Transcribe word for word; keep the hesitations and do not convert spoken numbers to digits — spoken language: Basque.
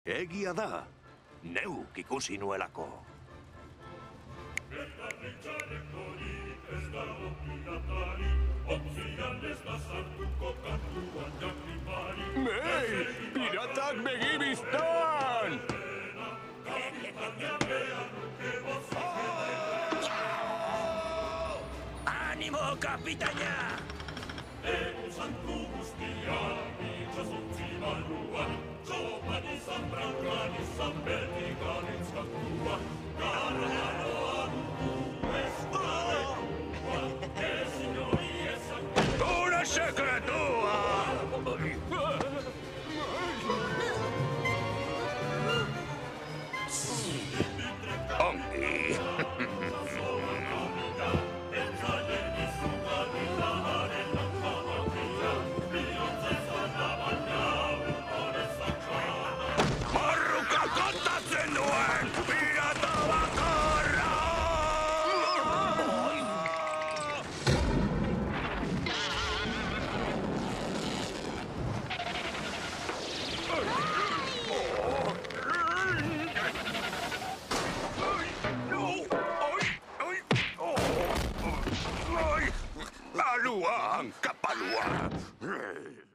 Egia da, neuk ikusi nuelako. Mei, piratak begi biztan! Animo, kapitaina! Egun santu guztia, itxasontzi baluan, txopan izan brankan izan beti garetzkatua, garo garoa dugu eskualekua, ezin hori ezak... Una sekretua! Ongi. Marruka kontatzen duen pirata bakarra! Aluan, kapaluan.